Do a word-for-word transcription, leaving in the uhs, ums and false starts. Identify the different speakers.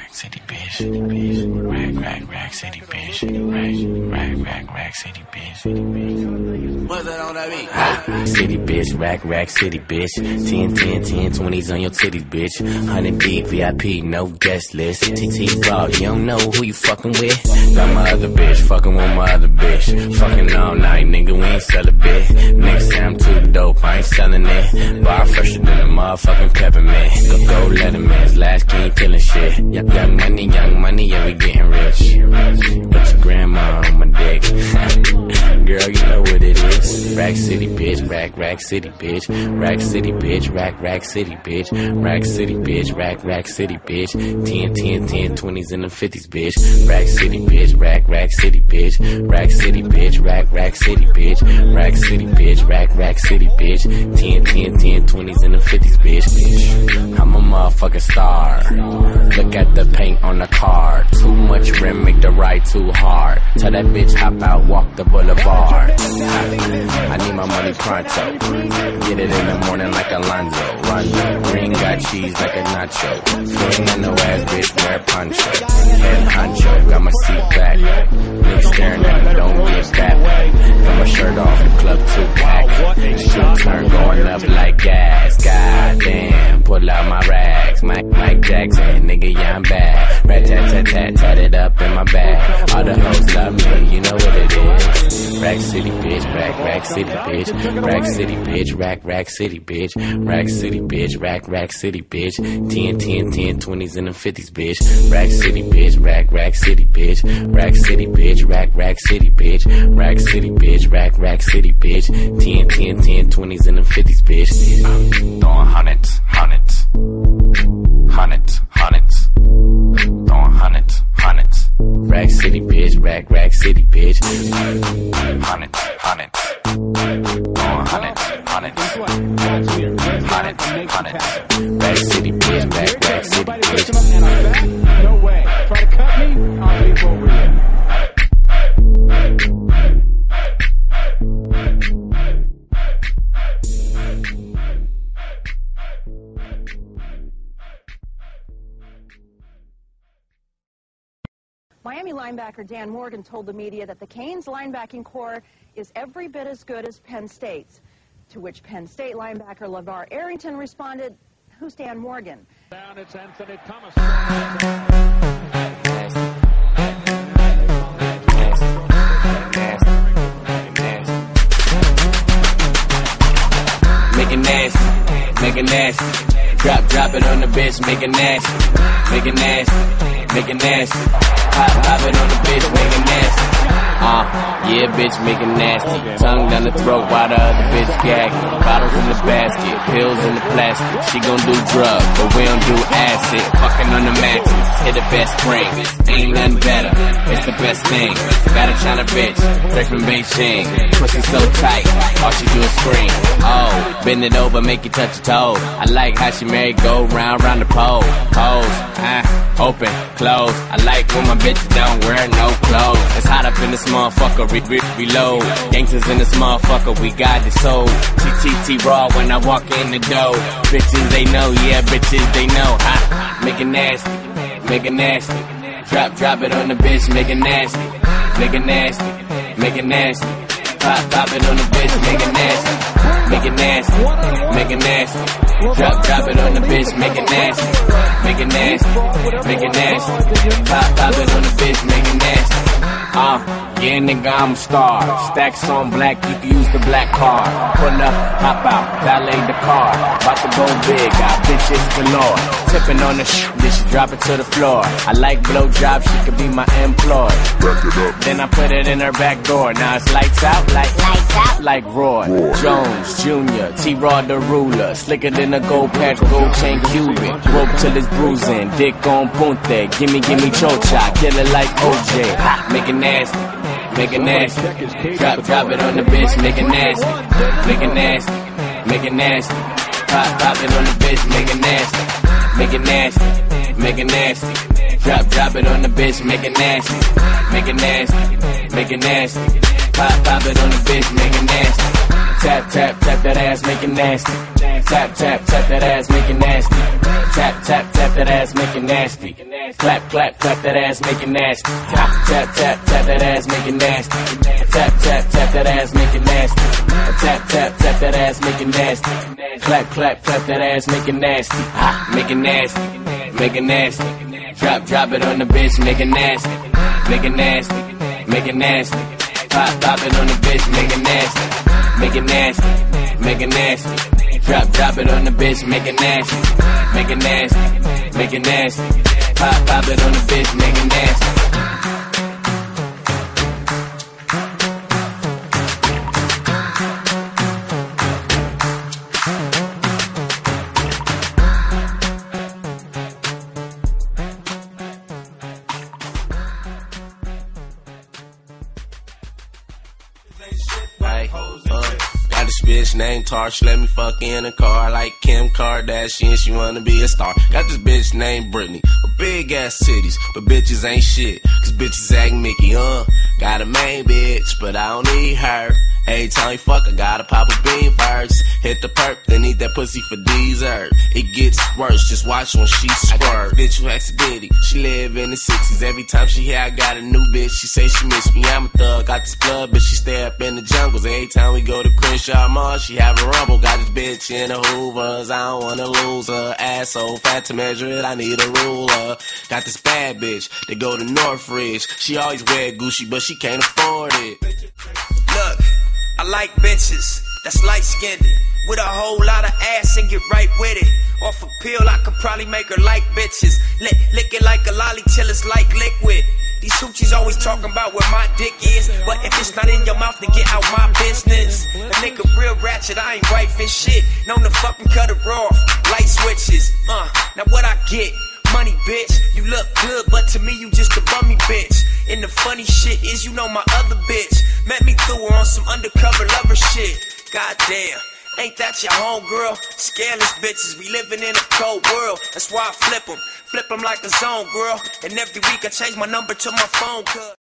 Speaker 1: rack city bitch. Rack, rack, rack city bitch. Rack, rack, rack, rack city bitch. What's that on that beat? Ah, city bitch, rack, rack city bitch. ten, ten, ten, twenties on your titties, bitch. one hundred deep, V I P, no guest list. T T raw, you don't know who you fucking with. Got my other bitch, fucking with my other bitch. Fucking all night, nigga, we ain't sell a bit. Niggas say I'm too dope, I ain't selling it. Bar fresher than a motherfucking peppermint. Go, go, let him in, last king killing shit. Young money, young money, yeah, we getting rich. Put your grandma on my dick. Girl, you know what it is. Rack city bitch, rack, rack city bitch. Rack city bitch, rack, rack city bitch. Rack city bitch, rack, rack city bitch. ten, ten, ten, twenties and the fifties, bitch. Rack city bitch, rack, rack city bitch. Rack city bitch, rack, rack city bitch. Rack city bitch, rack, rack city bitch. ten, ten, ten, twenties and the fifties, bitch. I'm a motherfucking star. Look at the paint on the car. Too much rim, make the ride too hard. Tell that bitch hop out, walk the boulevard. I need my money pronto. Get it in the morning like Alonzo. Run, green got cheese like a nacho. Swing in the ass, bitch, wear poncho. Head honcho, got my seat back. Niggas staring at me, don't get back. Got my shirt off, the club too packed. Street turn going up like gas. Goddamn, pull out my rags. Mike, Mike Jackson, nigga, yeah, I'm bad. Rat tat tat tat, tat it up in my bag. All the hoes love me, you know what it is. Rack city bitch, rack, rack city bitch. Rack city bitch, rack, rack city bitch. Rack city bitch, rack, rack city bitch. ten, ten, ten, twenties and the fifties, bitch. Rack city bitch, rack, rack city bitch. Rack city bitch, rack, rack city bitch. Rack city bitch, rack, rack city bitch. ten, ten, ten, twenties and the fifties, bitch. I'm throwing hundreds, hundreds. Hundreds, hundreds. Throwing hundreds, hundreds. Rack city bitch, rack, rack city bitch. Hundreds, hundreds. Throwing hundreds, hundreds. Hundreds, hundreds. Rack city bitch, rack, rack city bitch.
Speaker 2: No way. Try to cut me, I'll leave over you.
Speaker 3: Miami linebacker Dan Morgan told the media that the Canes linebacking core is every bit as good as Penn State's, to which Penn State linebacker Lavar Arrington responded, "Who's Dan Morgan?"
Speaker 2: Down, it's Anthony Thomas.
Speaker 1: Make it nasty, make it nasty. Drop, drop it on the bitch, make it nasty. Make it nasty, make it nasty. Pop, pop it on the bitch, make it nasty. Uh, yeah, bitch, make it nasty. Tongue down the throat while the other bitch gagging. Bottles in the basket, pills in the plastic. She gon' do drugs, but we don't do acid. Fucking on the mattress, hit the best spring. Ain't nothing better, it's the best thing. Got a China bitch, straight from Beijing. Pussy so tight, all she do is scream. Oh, bend it over, make you touch your toe. I like how she married, go round, round the pole. Pose, ah, open, close. I like when my bitch don't wear no clothes. It's hot up in this motherfucker, re re reload. Gangsters in this motherfucker, we got it sold. T T T raw when I walk in the door. Bitches they know, yeah, bitches they know. Ha, make it nasty, make it nasty. Drop, drop it on the bitch, make it nasty, make it nasty, make it nasty. Pop, pop it on the bitch, make it nasty, make it nasty, make it nasty. Drop, drop it on the bitch, make it nasty, make it nasty, make it nasty. Pop, pop it on the bitch, make it nasty. Uh, yeah, nigga, I'm a star. Stacks on black, you can use the black card. Pull up, hop out, valet the car. About to go big, got bitches galore. Tipping on the shit, then she drop it to the floor. I like blowjobs, she could be my employee. Back it up. Then I put it in her back door. Now it's lights out, like lights out, like Roy, Roy. Jones Junior, T-Rod the ruler, slicker than a gold patch, gold chain Cuban. Rope till it's bruising, dick on punte. Gimme, gimme chocha, kill it like O J. Ha, make it nasty, make it nasty. Drop, drop it on the bitch, make it nasty, make it nasty, make it nasty. Pop, pop it on the bitch, make it nasty, make it nasty, make it nasty. Drop, drop it on the bitch, make it nasty, make it nasty, make it nasty. Pop, pop it on the bitch, make it nasty. Tap, tap, tap that ass, make it nasty. Tap, tap, tap that ass, make it nasty. Tap, tap, tap that ass, make it nasty. Clap, clap, clap that ass, make it nasty. Tap, tap, tap, tap that ass, make it nasty. Tap, tap, tap that ass, make it nasty. Tap, tap, tap that ass, make it nasty. Clap, clap, clap that ass, make it nasty. Ah, make it nasty, make it nasty. Drop, drop it on the bitch, make it nasty. Make it nasty, make it nasty. Pop, pop it on the bitch, make it nasty. Make it nasty, make it nasty. Drop, drop it on the bitch, make it nasty. Make it nasty, make it nasty. Pop, pop it on the bitch, make it nasty.
Speaker 4: Hey, uh, got this bitch named Tar, she let me fuck in a car like Kim Kardashian, she wanna be a star. Got this bitch named Brittany, with big ass titties, but bitches ain't shit, cause bitches act Mickey, uh. Got a main bitch, but I don't need her. Every time we fuck, I gotta pop a bean first. Hit the perk, then eat that pussy for dessert. It gets worse, just watch when she squirt. I got a bitch who acts a ditty, she live in the sixties. Every time she hear I got a new bitch, she say she miss me. I'm a thug, got this blood, but she stay up in the jungles. Every time we go to Crenshaw Mall, she have a rumble. Got this bitch in the Hoovers, I don't wanna lose her. Ass so fat to measure it, I need a ruler. Got this bad bitch, they go to Northridge. She always wear Gucci, but she can't afford it.
Speaker 5: Look, I like bitches that's light-skinned, with a whole lot of ass and get right with it. Off a pill, I could probably make her like bitches. Lick, lick it like a lolly till it's like liquid. These hoochies always talking about where my dick is, but if it's not in your mouth, then get out my business. A nigga real ratchet, I ain't wifing shit. Known to fucking cut her off, light switches. Uh, now what I get? Money, bitch. You look good, but to me you just a bummy bitch. And the funny shit is, you know my other bitch met me through her on some undercover lover shit. Goddamn, ain't that your homegirl? Scandalous bitches, we living in a cold world. That's why I flip them, flip them like a zone, girl. And every week I change my number to my phone, cuz